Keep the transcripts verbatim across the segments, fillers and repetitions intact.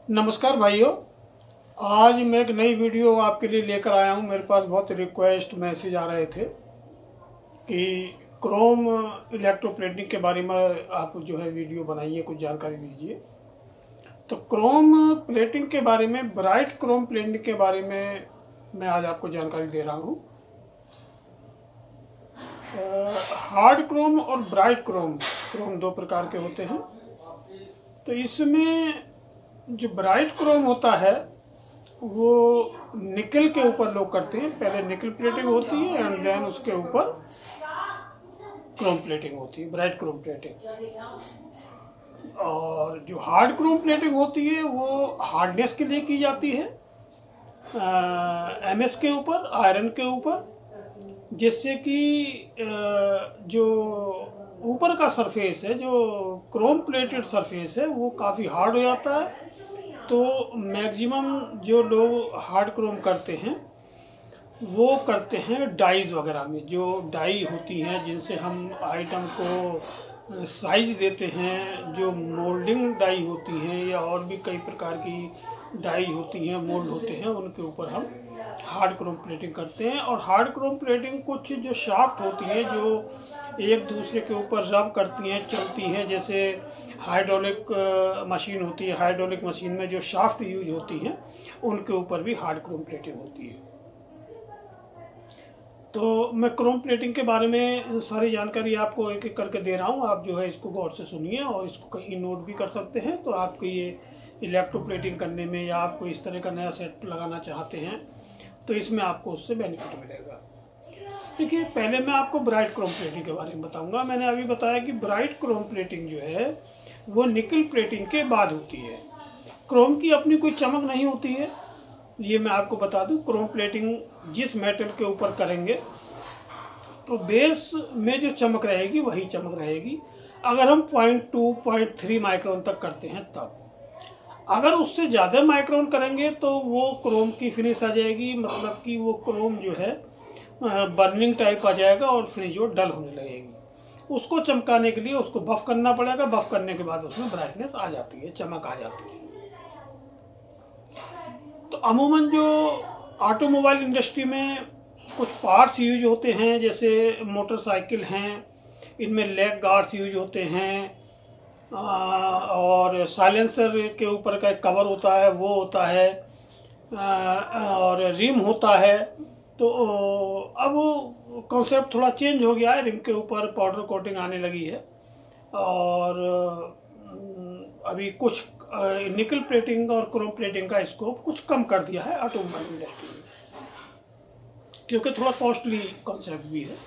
नमस्कार भाइयों। आज मैं एक नई वीडियो आपके लिए लेकर आया हूं। मेरे पास बहुत रिक्वेस्ट मैसेज आ रहे थे कि क्रोम इलेक्ट्रोप्लेटिंग के बारे में आप जो है वीडियो बनाइए, कुछ जानकारी दीजिए। तो क्रोम प्लेटिंग के बारे में, ब्राइट क्रोम प्लेटिंग के बारे में मैं आज आपको जानकारी दे रहा हूं। हार्ड क्रोम और ब्राइट क्रोम क्रोम दो प्रकार के होते हैं। तो इसमें जो ब्राइट क्रोम होता है वो निकल के ऊपर लोग करते हैं। पहले निकल प्लेटिंग होती है एंड देन उसके ऊपर क्रोम प्लेटिंग होती है, ब्राइट क्रोम प्लेटिंग। और जो हार्ड क्रोम प्लेटिंग होती है वो हार्डनेस के लिए की जाती है, एमएस के ऊपर, आयरन के ऊपर, जिससे कि जो ऊपर का सरफेस है, जो क्रोम प्लेटेड सरफेस है, वो काफ़ी हार्ड हो जाता है। तो मैक्सिमम जो लोग हार्ड क्रोम करते हैं वो करते हैं डाइज वगैरह में। जो डाई होती हैं जिनसे हम आइटम को साइज देते हैं, जो मोल्डिंग डाई होती हैं या और भी कई प्रकार की डाई होती हैं, मोल्ड होते हैं, उनके ऊपर हम हार्ड क्रोम प्लेटिंग करते हैं। और हार्ड क्रोम प्लेटिंग कुछ जो शाफ्ट होती है जो एक दूसरे के ऊपर रब करती हैं, चलती हैं, जैसे हाइड्रोलिक मशीन होती है। हाइड्रोलिक मशीन में जो शाफ्ट यूज होती हैं उनके ऊपर भी हार्ड क्रोम प्लेटिंग होती है। तो मैं क्रोम प्लेटिंग के बारे में सारी जानकारी आपको एक एक करके दे रहा हूँ। आप जो है इसको गौर से सुनिए और इसको कहीं नोट भी कर सकते हैं। तो आपको ये इलेक्ट्रो प्लेटिंग करने में या आपको इस तरह का नया सेट लगाना चाहते हैं तो इसमें आपको उससे बेनिफिट मिलेगा। देखिए, पहले मैं आपको ब्राइट क्रोम प्लेटिंग के बारे में बताऊंगा। मैंने अभी बताया कि ब्राइट क्रोम प्लेटिंग जो है वो निकल प्लेटिंग के बाद होती है। क्रोम की अपनी कोई चमक नहीं होती है, ये मैं आपको बता दूं। क्रोम प्लेटिंग जिस मेटल के ऊपर करेंगे तो बेस में जो चमक रहेगी वही चमक रहेगी। अगर हम point two point three micron तक करते हैं तब। अगर उससे ज़्यादा माइक्रोन करेंगे तो वो क्रोम की फिनिश आ जाएगी, मतलब कि वो क्रोम जो है बर्निंग टाइप आ जाएगा और फिनिश जो डल होने लगेगी। उसको चमकाने के लिए उसको बफ करना पड़ेगा। बफ करने के बाद उसमें ब्राइटनेस आ जाती है, चमक आ जाती है। तो अमूमन जो ऑटोमोबाइल इंडस्ट्री में कुछ पार्ट्स यूज होते हैं, जैसे मोटरसाइकिल हैं, इनमें लेग गार्ड्स यूज होते हैं, और साइलेंसर के ऊपर का एक कवर होता है वो होता है, और रिम होता है। तो अब कॉन्सेप्ट थोड़ा चेंज हो गया है। रिम के ऊपर पाउडर कोटिंग आने लगी है और अभी कुछ निकल प्लेटिंग और क्रोम प्लेटिंग का स्कोप कुछ कम कर दिया है ऑटोमोबाइल इंडस्ट्री में, क्योंकि थोड़ा कॉस्टली कॉन्सेप्ट भी है।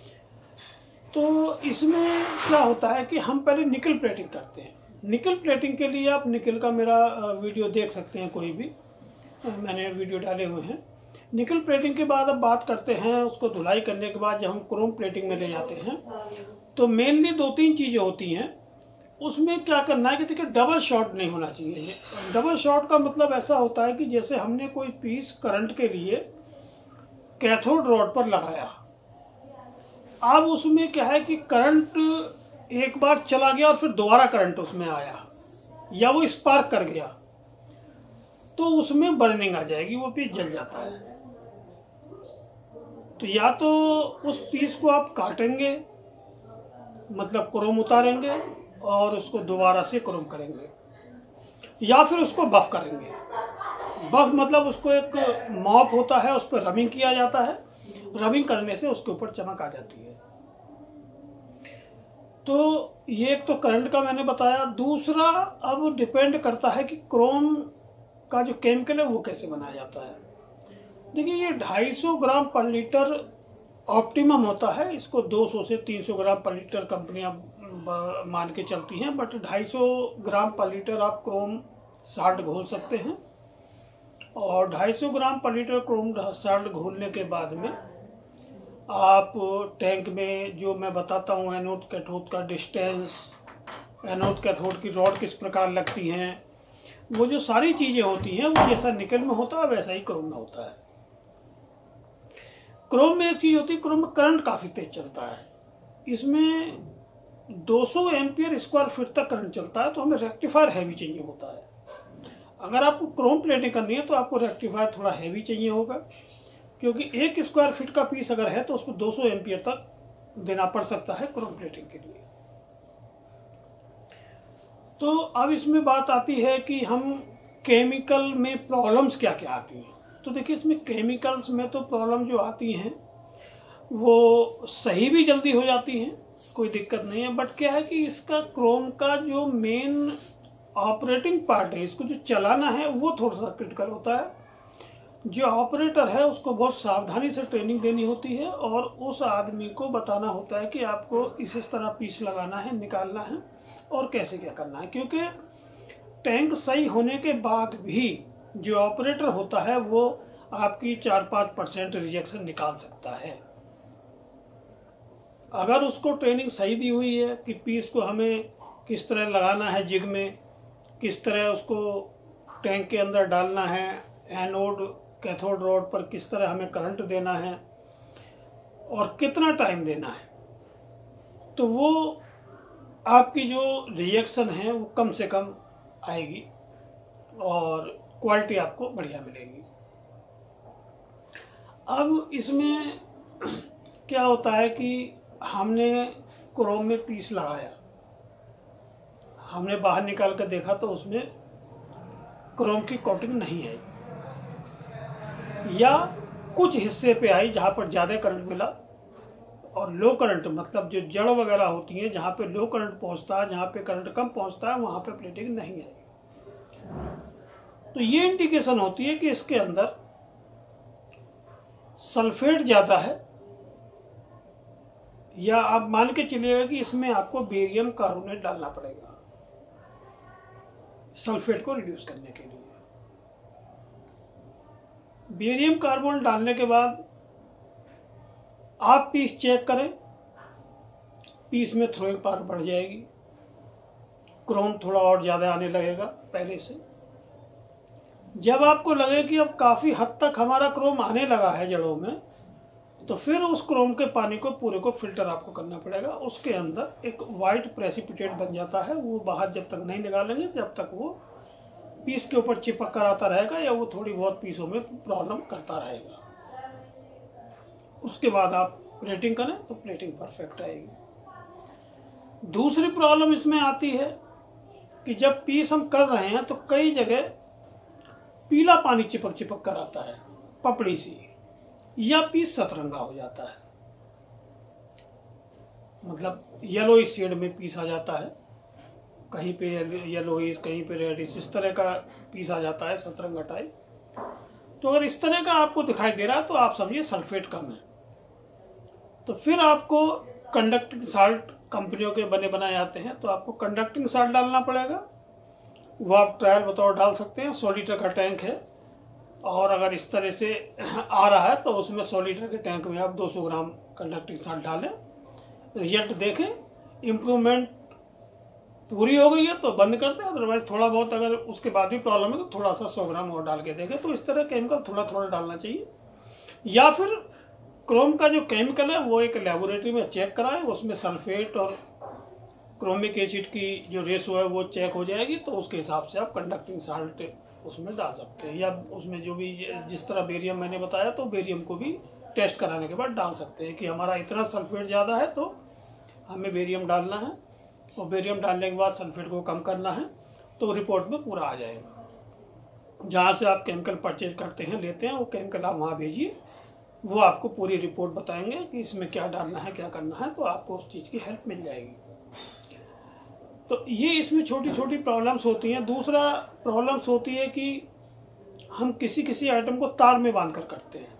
तो इसमें क्या होता है कि हम पहले निकल प्लेटिंग करते हैं। निकल प्लेटिंग के लिए आप निकल का मेरा वीडियो देख सकते हैं, कोई भी मैंने वीडियो डाले हुए हैं। निकल प्लेटिंग के बाद अब बात करते हैं, उसको धुलाई करने के बाद जब हम क्रोम प्लेटिंग में ले जाते हैं तो मेनली दो तीन चीज़ें होती हैं। उसमें क्या करना है कि देखिए, डबल शॉट नहीं होना चाहिए। डबल शॉट का मतलब ऐसा होता है कि जैसे हमने कोई पीस करंट के लिए कैथोड रॉड पर लगाया, अब उसमें क्या है कि करंट एक बार चला गया और फिर दोबारा करंट उसमें आया या वो स्पार्क कर गया तो उसमें बर्निंग आ जाएगी, वो पीस जल जाता है। तो या तो उस पीस को आप काटेंगे, मतलब क्रोम उतारेंगे और उसको दोबारा से क्रोम करेंगे, या फिर उसको बफ करेंगे। बफ मतलब उसको एक मॉप होता है, उस पर रबिंग किया जाता है। रबिंग करने से उसके ऊपर चमक आ जाती है। तो ये एक तो करंट का मैंने बताया। दूसरा, अब डिपेंड करता है कि क्रोम का जो केमिकल है वो कैसे बनाया जाता है। देखिए, ये ढाई सौ ग्राम पर लीटर ऑप्टिमम होता है। इसको दो सौ से तीन सौ ग्राम पर लीटर कंपनियां मान के चलती हैं, बट ढाई सौ ग्राम पर लीटर आप क्रोम साल्ट घोल सकते हैं। और ढाई सौ ग्राम पर लीटर क्रोम साल्ट घोलने के बाद में आप टैंक में, जो मैं बताता हूँ, एनोड कैथोड का डिस्टेंस, एनोड कैथोड की रॉड किस प्रकार लगती हैं, वो जो सारी चीज़ें होती हैं वो जैसा निकल में होता है वैसा ही क्रोम में होता है। क्रोम में एक चीज़ होती है, क्रोम में करंट काफ़ी तेज चलता है। इसमें दो सौ एम्पियर स्क्वायर फीट तक करंट चलता है, तो हमें रेक्टिफायर हैवी चाहिए होता है। अगर आपको क्रोम प्लेटिंग करनी है तो आपको रेक्टिफायर थोड़ा हैवी चाहिए होगा, क्योंकि एक स्क्वायर फीट का पीस अगर है तो उसको दो सौ एम्पियर तक देना पड़ सकता है क्रोम प्लेटिंग के लिए। तो अब इसमें बात आती है कि हम केमिकल में प्रॉब्लम्स क्या क्या आती हैं। तो देखिए, इसमें केमिकल्स में तो प्रॉब्लम जो आती हैं वो सही भी जल्दी हो जाती हैं, कोई दिक्कत नहीं है, बट क्या है कि इसका क्रोम का जो मेन ऑपरेटिंग पार्ट है, इसको जो चलाना है, वो थोड़ा सा क्रिटिकल होता है। जो ऑपरेटर है उसको बहुत सावधानी से ट्रेनिंग देनी होती है और उस आदमी को बताना होता है कि आपको इस इस तरह पीस लगाना है, निकालना है और कैसे क्या करना है, क्योंकि टैंक सही होने के बाद भी जो ऑपरेटर होता है वो आपकी चार पाँच परसेंट रिजेक्शन निकाल सकता है। अगर उसको ट्रेनिंग सही दी हुई है कि पीस को हमें किस तरह लगाना है, जिग में किस तरह उसको टैंक के अंदर डालना है, एनोड कैथोड रोड पर किस तरह हमें करंट देना है और कितना टाइम देना है, तो वो आपकी जो रिएक्शन है वो कम से कम आएगी और क्वालिटी आपको बढ़िया मिलेगी। अब इसमें क्या होता है कि हमने क्रोम में पीस लगाया, हमने बाहर निकाल कर देखा तो उसमें क्रोम की कोटिंग नहीं है, या कुछ हिस्से पे आई जहाँ पर ज़्यादा करंट मिला, और लो करंट मतलब जो जड़ वगैरह होती हैं जहाँ पे लो करंट पहुँचता है, जहाँ पे करंट कम पहुँचता है, वहाँ पे प्लेटिंग नहीं आई। तो ये इंडिकेशन होती है कि इसके अंदर सल्फेट ज़्यादा है, या आप मान के चलिएगा कि इसमें आपको बेरियम कार्बोनेट डालना पड़ेगा सल्फेट को रिड्यूस करने के लिए। बेरियम कार्बोनेट डालने के बाद आप पीस चेक करें, पीस में थ्रोइंग पावर बढ़ जाएगी, क्रोम थोड़ा और ज़्यादा आने लगेगा पहले से। जब आपको लगे कि अब काफ़ी हद तक हमारा क्रोम आने लगा है जड़ों में, तो फिर उस क्रोम के पानी को पूरे को फिल्टर आपको करना पड़ेगा। उसके अंदर एक वाइट प्रेसिपिटेट बन जाता है, वो बाहर जब तक नहीं निकालेंगे जब तक वो पीस के ऊपर चिपक कर आता रहेगा, या वो थोड़ी बहुत पीसों में प्रॉब्लम करता रहेगा। उसके बाद आप प्लेटिंग करें तो प्लेटिंग परफेक्ट आएगी। दूसरी प्रॉब्लम इसमें आती है कि जब पीस हम कर रहे हैं तो कई जगह पीला पानी चिपक चिपक कर आता है, पपड़ी सी, या पीस सतरंगा हो जाता है, मतलब येलोइश शेड में पीस आ जाता है, कहीं पे येलोइश कहीं पे रेडिश, इस तरह का पीस आ जाता है सतरंगा टाइप। तो अगर इस तरह का आपको दिखाई दे रहा है तो आप समझिए सल्फेट कम है। तो फिर आपको कंडक्टिंग साल्ट कंपनियों के बने बनाए आते हैं, तो आपको कंडक्टिंग साल्ट डालना पड़ेगा। वो आप ट्रायल बतौर डाल सकते हैं। सौ लीटर का टैंक है और अगर इस तरह से आ रहा है तो उसमें सौ लीटर के टैंक में आप दो सौ ग्राम कंडक्टिंग साल्ट डालें, रिजल्ट देखें। इम्प्रूवमेंट पूरी हो गई है तो बंद कर दें, अदरवाइज थोड़ा बहुत अगर उसके बाद भी प्रॉब्लम है तो थोड़ा सा सौ ग्राम और डाल के देखें। तो इस तरह केमिकल थोड़ा थोड़ा डालना चाहिए। या फिर क्रोम का जो केमिकल है वो एक लेबोरेटरी में चेक कराएं, उसमें सल्फेट और क्रोमिक एसिड की जो रेशो है वो चेक हो जाएगी, तो उसके हिसाब से आप कंडक्टिंग साल्ट उसमें डाल सकते हैं। या उसमें जो भी जिस तरह बेरियम मैंने बताया तो बेरियम को भी टेस्ट कराने के बाद डाल सकते हैं कि हमारा इतना सल्फेट ज़्यादा है तो हमें बेरियम डालना है, और बेरियम डालने के बाद सल्फेट को कम करना है, तो रिपोर्ट में पूरा आ जाएगा। जहाँ से आप केमिकल परचेज करते हैं, लेते हैं, वो केमिकल आप वहाँ भेजिए, वो आपको पूरी रिपोर्ट बताएंगे कि इसमें क्या डालना है, क्या करना है, तो आपको उस चीज़ की हेल्प मिल जाएगी। तो ये इसमें छोटी छोटी प्रॉब्लम्स होती हैं। दूसरा प्रॉब्लम्स होती है कि हम किसी किसी आइटम को तार में बांध कर करते हैं,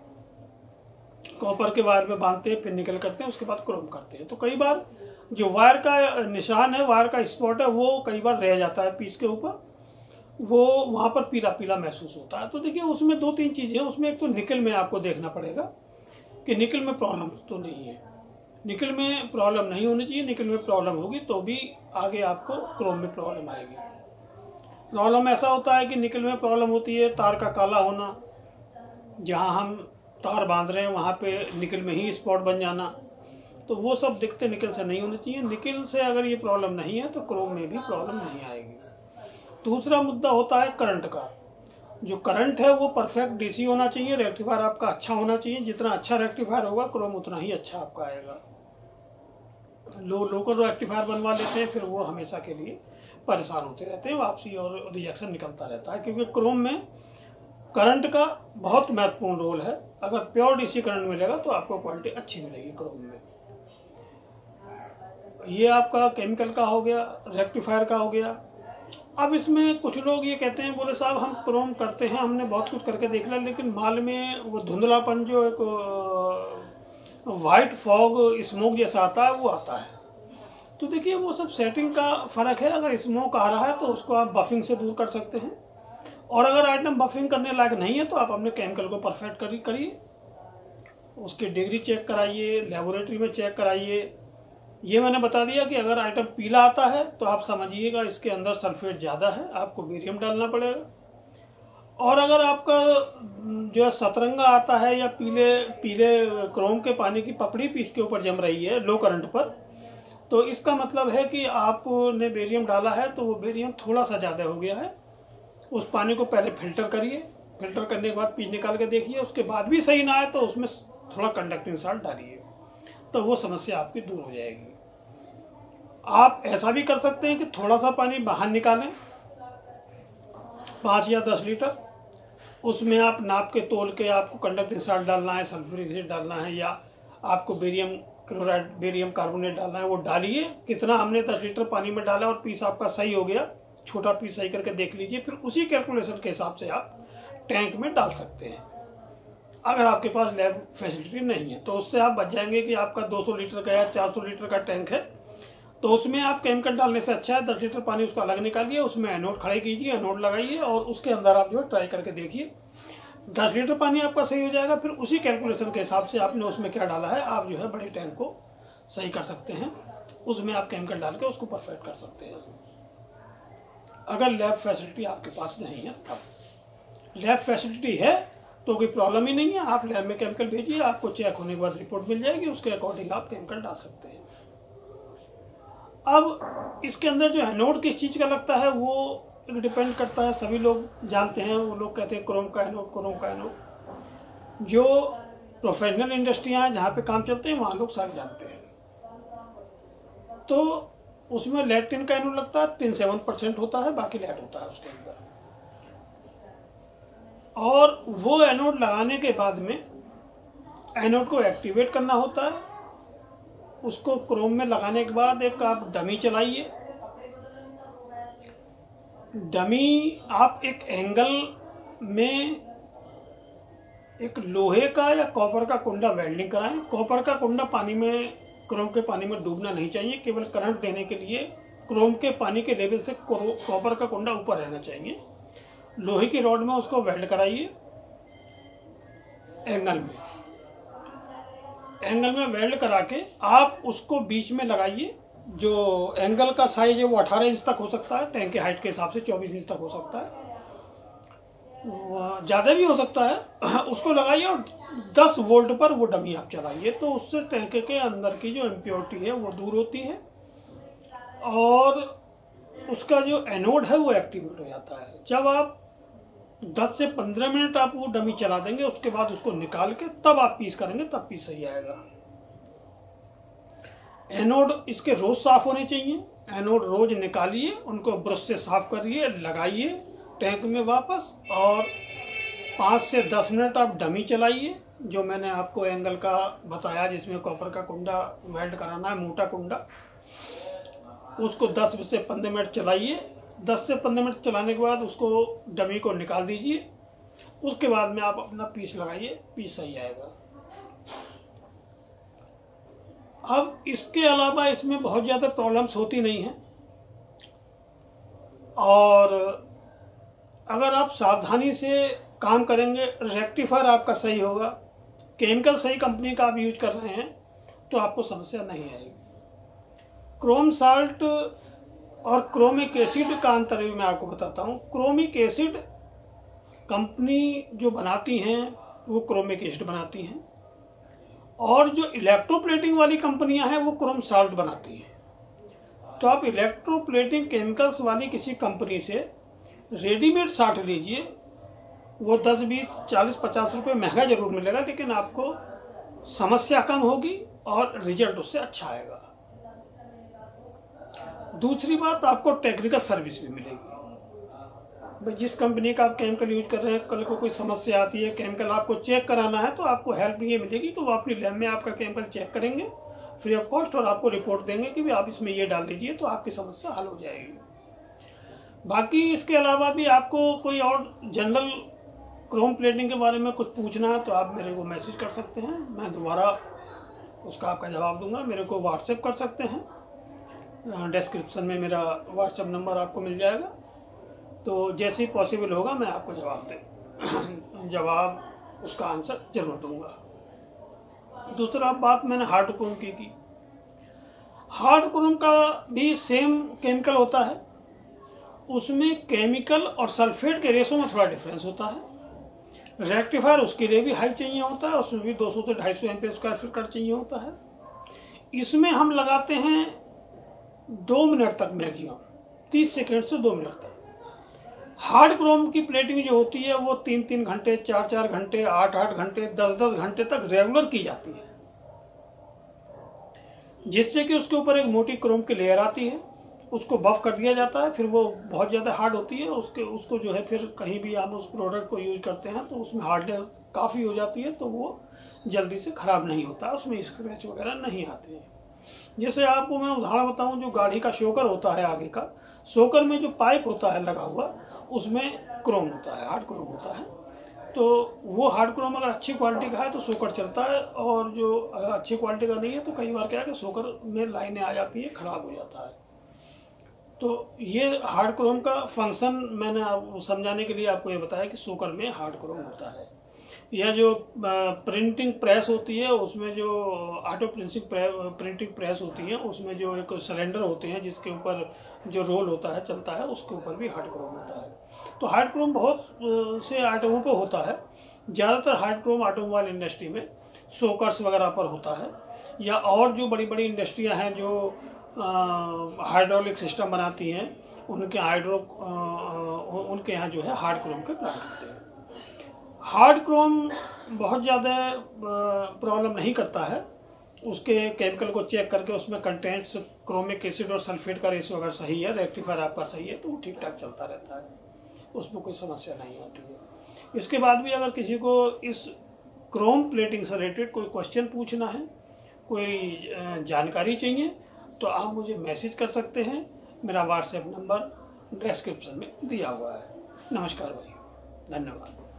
कॉपर के वायर में बांधते हैं, फिर निकल करते हैं, उसके बाद क्रोम करते हैं। तो कई बार जो वायर का निशान है, वायर का स्पॉट है, वो कई बार रह जाता है पीस के ऊपर, वो वहाँ पर पीला पीला महसूस होता है। तो देखिए उसमें दो तीन चीज़ें हैं। उसमें एक तो निकल में आपको देखना पड़ेगा कि निकल में प्रॉब्लम तो नहीं है। निकल में प्रॉब्लम नहीं होनी चाहिए। निकल में प्रॉब्लम होगी तो भी आगे आपको क्रोम में प्रॉब्लम आएगी। प्रॉब्लम ऐसा होता है कि निकल में प्रॉब्लम होती है तार का काला होना, जहाँ हम तार बांध रहे हैं वहाँ पे निकल में ही स्पॉट बन जाना, तो वो सब दिक्कतें निकल से नहीं होनी चाहिए। निकल से अगर ये प्रॉब्लम नहीं है तो क्रोम में भी प्रॉब्लम नहीं आएगी। दूसरा मुद्दा होता है करंट का। जो करंट है वो परफेक्ट डीसी होना चाहिए, रेक्टिफायर आपका अच्छा होना चाहिए। जितना अच्छा रेक्टिफायर होगा क्रोम उतना ही अच्छा आपका आएगा। लो लोकल रेक्टिफायर बनवा लेते हैं, फिर वो हमेशा के लिए परेशान होते रहते हैं, वापसी और रिजेक्शन निकलता रहता है, क्योंकि क्रोम में करंट का बहुत महत्वपूर्ण रोल है। अगर प्योर डीसी करंट मिलेगा तो आपको क्वालिटी अच्छी मिलेगी क्रोम में। ये आपका केमिकल का हो गया, रेक्टिफायर का हो गया। अब इसमें कुछ लोग ये कहते हैं, बोले साहब हम क्रोम करते हैं, हमने बहुत कुछ करके देख लिया, लेकिन माल में वो धुंधलापन जो एक वाइट फॉग स्मोक जैसा आता है वो आता है। तो देखिए वो सब सेटिंग का फ़र्क है। अगर स्मोक आ रहा है तो उसको आप बफिंग से दूर कर सकते हैं, और अगर आइटम बफिंग करने लायक नहीं है तो आप अपने केमिकल को परफेक्ट करिए करिए उसकी डिग्री चेक कराइए, लेबोरेटरी में चेक कराइए। ये मैंने बता दिया कि अगर आइटम पीला आता है तो आप समझिएगा इसके अंदर सल्फेट ज़्यादा है, आपको बेरियम डालना पड़ेगा। और अगर आपका जो है सतरंगा आता है या पीले पीले क्रोम के पानी की पपड़ी भी इसके ऊपर जम रही है लो करंट पर, तो इसका मतलब है कि आपने बेरियम डाला है, तो वो बेरियम थोड़ा सा ज़्यादा हो गया है। उस पानी को पहले फिल्टर करिए, फिल्टर करने के बाद पी निकाल के देखिए, उसके बाद भी सही ना आए तो उसमें थोड़ा कंडक्टिंग साल्ट डालिए, तो वो समस्या आपकी दूर हो जाएगी। आप ऐसा भी कर सकते हैं कि थोड़ा सा पानी बाहर निकालें, पाँच या दस लीटर, उसमें आप नाप के तोल के आपको कंडक्टिंग साल्ट डालना है, सल्फ्यूरिक एसिड डालना है, या आपको बेरियम क्लोराइड बेरियम कार्बोनेट डालना है, वो डालिए। कितना हमने दस लीटर पानी में डाला और पीस आपका सही हो गया, छोटा पीस सही करके देख लीजिए, फिर उसी कैलकुलेशन के हिसाब से आप टैंक में डाल सकते हैं। अगर आपके पास लैब फैसिलिटी नहीं है तो उससे आप बच जाएंगे कि आपका दो सौ लीटर का या चार सौ लीटर का टैंक है, तो उसमें आप केमिकल डालने से अच्छा है दस लीटर पानी उसको अलग निकालिए, उसमें एनोड खड़े कीजिए, एनोड लगाइए और उसके अंदर आप जो है ट्राई करके देखिए। दस लीटर पानी आपका सही हो जाएगा, फिर उसी कैलकुलेशन के हिसाब से आपने उसमें क्या डाला है, आप जो है बड़े टैंक को सही कर सकते हैं। उसमें आप केमिकल डाल के उसको परफेक्ट कर सकते हैं। अगर लैब फैसिलिटी आपके पास नहीं है तब। लैब फैसिलिटी है तो कोई प्रॉब्लम ही नहीं है, आप लैब में केमिकल भेजिए, आपको चेक होने के बाद रिपोर्ट मिल जाएगी, उसके अकॉर्डिंग आप केमिकल डाल सकते हैं। अब इसके अंदर जो एनोड किस चीज़ का लगता है वो डिपेंड करता है, सभी लोग जानते हैं, वो लोग कहते हैं क्रोम का एनोड, क्रोम का एनोड। जो प्रोफेशनल इंडस्ट्रियाँ हैं जहाँ पे काम चलते हैं वहाँ लोग सारे जानते हैं। तो उसमें लेड टिन का एनोड लगता है, टिन सेवन परसेंट होता है, बाकी लेड होता है उसके अंदर। और वो एनोड लगाने के बाद में एनोड को एक्टिवेट करना होता है। उसको क्रोम में लगाने के बाद एक आप डमी चलाइए। डमी आप एक एंगल में एक लोहे का या कॉपर का कुंडा वेल्डिंग कराएं। कॉपर का कुंडा पानी में, क्रोम के पानी में डूबना नहीं चाहिए, केवल करंट देने के लिए क्रोम के पानी के लेवल से कॉपर का कुंडा ऊपर रहना चाहिए। लोहे की रॉड में उसको वेल्ड कराइए एंगल में। एंगल में वेल्ड करा के आप उसको बीच में लगाइए। जो एंगल का साइज है वो अठारह इंच तक हो सकता है, टैंक के हाइट के हिसाब से चौबीस इंच तक हो सकता है, ज़्यादा भी हो सकता है। उसको लगाइए और दस वोल्ट पर वो डमी आप चलाइए, तो उससे टैंक के अंदर की जो इम्प्योरिटी है वो दूर होती है और उसका जो एनोड है वो एक्टिवेट हो जाता है। जब आप दस से पंद्रह मिनट आप वो डमी चला देंगे, उसके बाद उसको निकाल के तब आप पीस करेंगे, तब पीस सही आएगा। एनोड इसके रोज साफ होने चाहिए। एनोड रोज निकालिए, उनको ब्रश से साफ करिए, लगाइए टैंक में वापस, और पाँच से दस मिनट आप डमी चलाइए। जो मैंने आपको एंगल का बताया जिसमें कॉपर का कुंडा वेल्ड कराना है, मोटा कुंडा, उसको दस से पंद्रह मिनट चलाइए। दस से पंद्रह मिनट चलाने के बाद उसको डमी को निकाल दीजिए। उसके बाद में आप अपना पीस लगाइए, पीस सही आएगा। अब इसके अलावा इसमें बहुत ज़्यादा प्रॉब्लम्स होती नहीं हैं, और अगर आप सावधानी से काम करेंगे, रेक्टिफायर आपका सही होगा, केमिकल सही कंपनी का आप यूज कर रहे हैं, तो आपको समस्या नहीं आएगी। क्रोम साल्ट और क्रोमिक एसिड का अंतर भी मैं आपको बताता हूँ। क्रोमिक एसिड कंपनी जो बनाती हैं वो क्रोमिक एसिड बनाती हैं, और जो इलेक्ट्रोप्लेटिंग वाली कंपनियां हैं वो क्रोम साल्ट बनाती हैं। तो आप इलेक्ट्रोप्लेटिंग केमिकल्स वाली किसी कंपनी से रेडीमेड साठ लीजिए, वो दस बीस चालीस पचास रुपये महंगा जरूर मिलेगा, लेकिन आपको समस्या कम होगी और रिजल्ट उससे अच्छा आएगा। दूसरी बात, आपको टेक्निकल सर्विस भी मिलेगी। भाई जिस कंपनी का आप केमिकल यूज कर रहे हैं, कल को कोई समस्या आती है, केमिकल आपको चेक कराना है, तो आपको हेल्प ये मिलेगी कि वो अपनी लैब में आपका केमिकल चेक करेंगे फ्री ऑफ कॉस्ट और आपको रिपोर्ट देंगे कि भी आप इसमें ये डाल दीजिए, तो आपकी समस्या हल हो जाएगी। बाकी इसके अलावा भी आपको कोई और जनरल क्रोम प्लेटिंग के बारे में कुछ पूछना है तो आप मेरे को मैसेज कर सकते हैं, मैं दोबारा उसका आपका जवाब दूंगा। मेरे को व्हाट्सएप कर सकते हैं, डिस्क्रिप्शन में मेरा व्हाट्सएप नंबर आपको मिल जाएगा। तो जैसे ही पॉसिबल होगा मैं आपको जवाब दे जवाब उसका आंसर जरूर दूंगा। दूसरा बात मैंने हार्ड क्रोम की की हार्ड क्रोम का भी सेम केमिकल होता है, उसमें केमिकल और सल्फेट के रेशो में थोड़ा डिफरेंस होता है। रेक्टिफायर उसके लिए भी हाई चाहिए होता है, उसमें भी दो सौ से ढाई सौ एम्पीयर स्क्वायर फीट कट चाहिए होता है। इसमें हम लगाते हैं दो मिनट तक, मैक्सिमम तीस सेकेंड से दो मिनट तक। हार्ड क्रोम की प्लेटिंग जो होती है वो तीन तीन घंटे, चार चार घंटे, आठ आठ घंटे, दस दस घंटे तक रेगुलर की जाती है, जिससे कि उसके ऊपर एक मोटी क्रोम की लेयर आती है, उसको बफ कर दिया जाता है। फिर वो बहुत ज़्यादा हार्ड होती है, उसके उसको जो है फिर कहीं भी हम उस प्रोडक्ट को यूज करते हैं तो उसमें हार्डनेस काफ़ी हो जाती है, तो वो जल्दी से ख़राब नहीं होता, उसमें स्क्रैच वगैरह नहीं आते हैं। जैसे आपको मैं उदाहरण बताऊं, जो गाड़ी का शोकर होता है आगे का, शोकर में जो पाइप होता है लगा हुआ, उसमें क्रोम होता है, हार्ड क्रोम होता है। तो वो हार्ड क्रोम अगर अच्छी क्वालिटी का है तो शोकर चलता है, और जो अच्छी क्वालिटी का नहीं है तो कई बार क्या है कि शोकर में लाइनें आ जाती है, ख़राब हो जाता है। तो ये हार्ड क्रोम का फंक्शन मैंने आप समझाने के लिए आपको ये बताया कि शोकर में हार्ड क्रोम होता है। यह जो प्रिंटिंग प्रेस होती है, उसमें जो ऑटो प्रिंटिंग प्रिंटिंग प्रेस होती है, उसमें जो एक सिलेंडर होते हैं जिसके ऊपर जो रोल होता है चलता है, उसके ऊपर भी हार्ड क्रोम होता है। तो हार्ड क्रोम बहुत से आइटमों पर होता है। ज़्यादातर हार्ड क्रोम ऑटोमोबाइल इंडस्ट्री में शोकर्स वगैरह पर होता है, या और जो बड़ी बड़ी इंडस्ट्रियाँ हैं जो हाइड्रोलिक सिस्टम बनाती हैं, उनके हाइड्रो उनके यहाँ जो है हार्ड क्रोम के प्लांट होते हैं। हार्ड क्रोम बहुत ज़्यादा प्रॉब्लम नहीं करता है, उसके केमिकल को चेक करके उसमें कंटेंट्स क्रोमिक एसिड और सल्फेट का रेशो अगर सही है, रेक्टिफायर आपका सही है, तो वो ठीक ठाक चलता रहता है, उसमें कोई समस्या नहीं आती है। इसके बाद भी अगर किसी को इस क्रोम प्लेटिंग से रिलेटेड कोई क्वेश्चन पूछना है, कोई जानकारी चाहिए, तो आप मुझे मैसेज कर सकते हैं। मेरा व्हाट्सएप नंबर डिस्क्रिप्शन में दिया हुआ है। नमस्कार भाई, धन्यवाद।